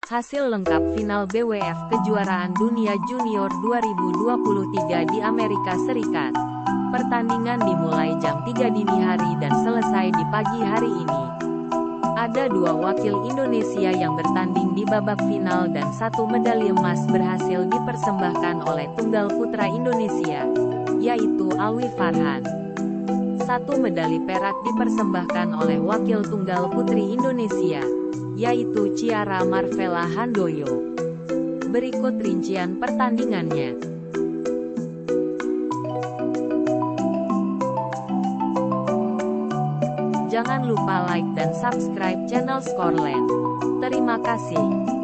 Hasil lengkap final BWF Kejuaraan Dunia Junior 2023 di Amerika Serikat. Pertandingan dimulai jam 3 dini hari dan selesai di pagi hari ini. Ada dua wakil Indonesia yang bertanding di babak final dan satu medali emas berhasil dipersembahkan oleh tunggal putra Indonesia, yaitu Alwi Farhan. Satu medali perak dipersembahkan oleh wakil tunggal putri Indonesia, yaitu Ciara Marvella Handoyo. Berikut rincian pertandingannya. Jangan lupa like dan subscribe channel Scoreland. Terima kasih.